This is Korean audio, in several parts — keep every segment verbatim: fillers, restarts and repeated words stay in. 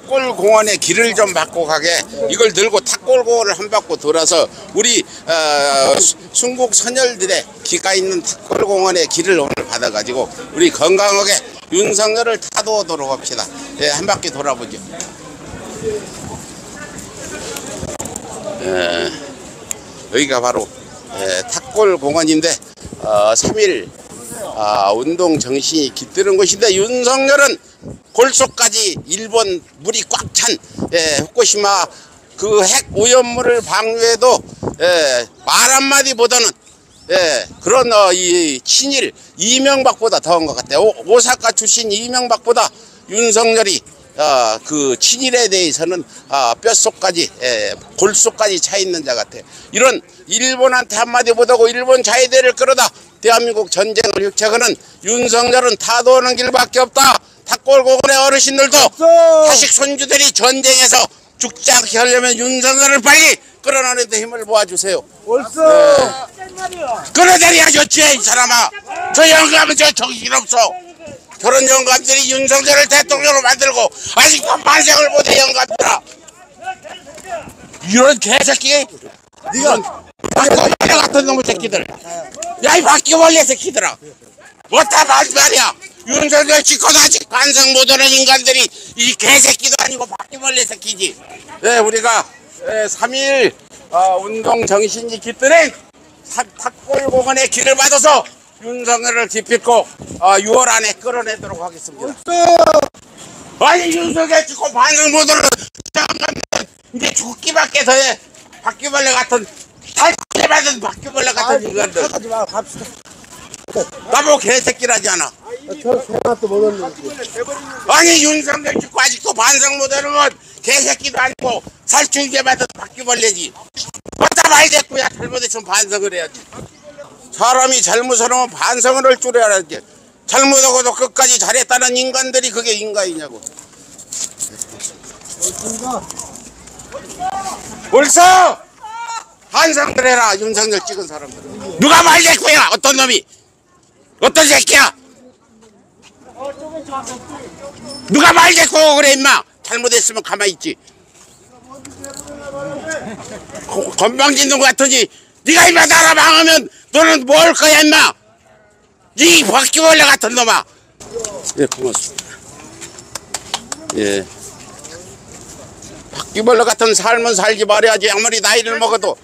탁골공원에 길을 좀 받고 가게 이걸 들고 탁골공원을 한 바퀴 돌아서 우리 어, 순국 선열들의 기가 있는 탁골공원의 길을 오늘 받아가지고 우리 건강하게 윤석열을 타도하도록 합시다. 예, 한 바퀴 돌아보죠. 예, 여기가 바로 예, 탁골공원인데 어, 삼 일 아, 운동 정신이 깃드는 곳인데 윤석열은 골소까지 일본 물이 꽉 찬 예, 후쿠시마 그 핵 오염물을 방류해도 예, 말 한마디보다는 예, 그런 어, 이 친일 이명박보다 더한 것 같아요. 오, 오사카 출신 이명박보다 윤석열이 어, 그 친일에 대해서는 어, 뼛속까지 예, 골속까지 차 있는 자 같아요. 이런 일본한테 한마디 못하고 일본 자위대를 끌어다 대한민국 전쟁을 휘청하는 윤석열은 타도하는 길밖에 없다. 탁골공원의 어르신들도 자식 손주들이 전쟁에서 죽지 않게 하려면 윤석열을 빨리 끌어내는 데 힘을 모아주세요. 벌써 끌어내려야 좋지 이 사람아. 저 영감은 저 정신없어. 저런 영감들이 윤석열을 대통령으로 만들고 아직도 반성을 못해 영감들아. 이런 개새끼 네가 바퀴벌레 같은 놈의 새끼들. 야 이 바퀴벌레 새끼들아. 뭐다 말이야. 윤석열 찍고도 아직 반성 못하는 인간들이 이 개새끼도 아니고 바퀴벌레 새끼지. 네, 우리가 네, 삼 일 어, 운동 정신이 깃드는 탁골공원의 길을 받아서 윤석열을 기필코 어, 유월 안에 끌어내도록 하겠습니다. 아니 윤석열 찍고 반성 못하는 이제 죽기밖에 더해. 바퀴벌레 같은 탈출해 받은 바퀴벌레 같은 인간들. 하지 마, 갑시다. 나보고 개새끼라지 않아. 저 생각도 못했는데. 아니 윤석열 찍고 아직도 반성 못하는 건 개새끼도 아니고 살충제 받은 바퀴벌레지. 어따 말됐구야. 잘못했으면 반성을 해야지. 사람이 잘못하면 반성을 할 줄 알아야지. 잘못하고도 끝까지 잘했다는 인간들이 그게 인간이냐고. 벌써 반성을 해라. 윤석열 찍은 사람들. 누가 말됐구야. 어떤 놈이. 어떤 새끼야. 누가 말됐고 그래 임마. 잘못했으면 가만히 있지. 건방진 놈 같으니 네가 임마 나라 망하면 너는 뭐 할 거야 임마. 이 바퀴벌레 같은 놈아. 예, 고맙습니다. 예, 바퀴벌레 같은 삶은 살지 말아야지. 아무리 나이를 먹어도.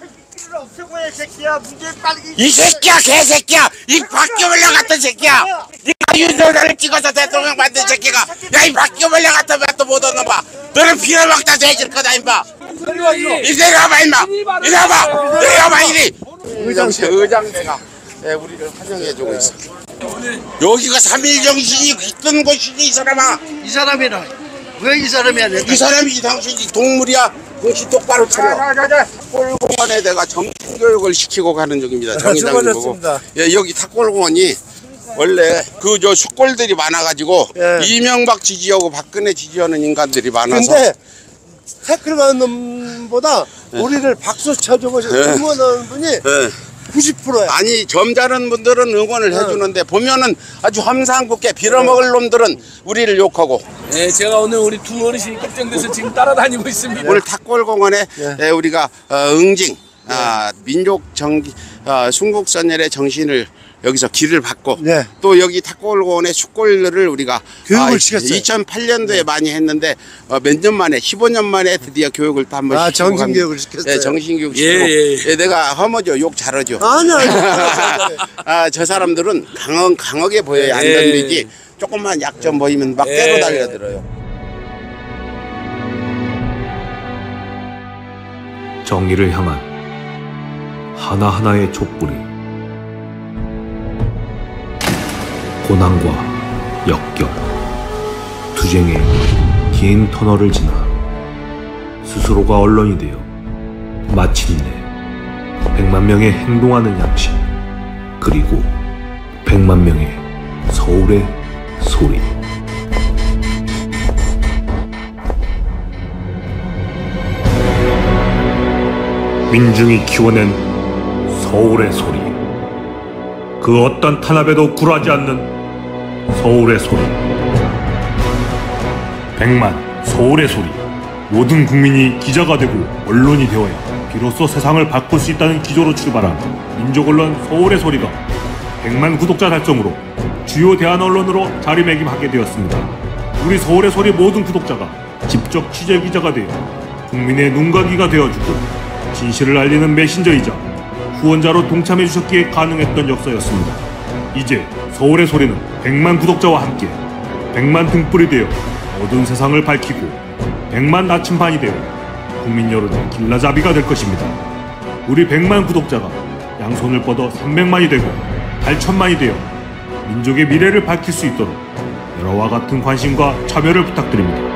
이 새끼야 개새끼야. 이 바퀴벌레 같은 새끼야. 네가 윤석열을 찍어서 대통령 만든 새끼가 야 이 바퀴벌레 같은 맛도 못 얻어봐. 너는 피를 먹다 돼질 거다 임마. 이리 와봐 임마. 이리 와봐. 이리 와봐 이리. 의장대 의장대가 예, 우리를 환영해주고 있어. 여기가 삼 일 정신이 깃든 곳이지 이 사람아. 이 사람이라 왜 이 사람이야? 이 사람이 당신이 동물이야. 정신 똑바로 차려. 탁골공원에 내가 정신교육을 시키고 가는 중입니다. 정의당이 보고. 예, 여기 탁골공원이 원래 그 저 숫골들이 많아가지고 예. 이명박 지지하고 박근혜 지지하는 인간들이 많아서. 근데 태클 가는 놈보다 예. 우리를 박수 쳐주고 예. 응원하는 분이 예. 구십 퍼센트야. 아니 점잖은 분들은 응원을 네. 해주는데 보면은 아주 험상궂게 빌어먹을 네. 놈들은 우리를 욕하고. 네, 제가 오늘 우리 두 어르신이 걱정돼서 지금 따라다니고 있습니다. 오늘 탁골공원에 네. 네, 우리가 어, 응징 네. 아, 민족 정기 어, 순국선열의 정신을 여기서 길을 받고 네. 또 여기 탁골공원의 숫골을 우리가 교육을 아, 시켰어요. 이천팔 년도에 네. 많이 했는데 어, 몇 년 만에 십오 년 만에 드디어 교육을 또 한번 아, 시키고 정신교육을 시켰어요. 네, 정신교육 시키고 예, 예, 예. 예, 내가 허머죠. 욕 잘하죠. 아니 아니. 아, 저 사람들은 강한, 강하게 보여요. 안 덤비지. 조금만 약점 보이면 막 때로 예. 달려들어요. 정의를 향한 하나하나의 촛불이 고난과 역경, 투쟁의 긴 터널을 지나 스스로가 언론이 되어 마침내 백만 명의 행동하는 양심, 그리고 백만 명의 서울의 소리. 민중이 키워낸 서울의 소리. 그 어떤 탄압에도 굴하지 않는 서울의 소리. 백만 서울의 소리. 모든 국민이 기자가 되고 언론이 되어야 비로소 세상을 바꿀 수 있다는 기조로 출발한 민족언론 서울의 소리가 백만 구독자 달성으로 주요 대한 언론으로 자리매김하게 되었습니다. 우리 서울의 소리 모든 구독자가 직접 취재기자가 되어 국민의 눈과 귀가 되어주고 진실을 알리는 메신저이자 후원자로 동참해 주셨기에 가능했던 역사였습니다. 이제 서울의 소리는 백만 구독자와 함께 백만 등불이 되어 어두운 세상을 밝히고 백만 나침반이 되어 국민 여론의 길라잡이가 될 것입니다. 우리 백만 구독자가 양손을 뻗어 삼백만이 되고 팔천만이 되어 민족의 미래를 밝힐 수 있도록 여러와 같은 관심과 참여를 부탁드립니다.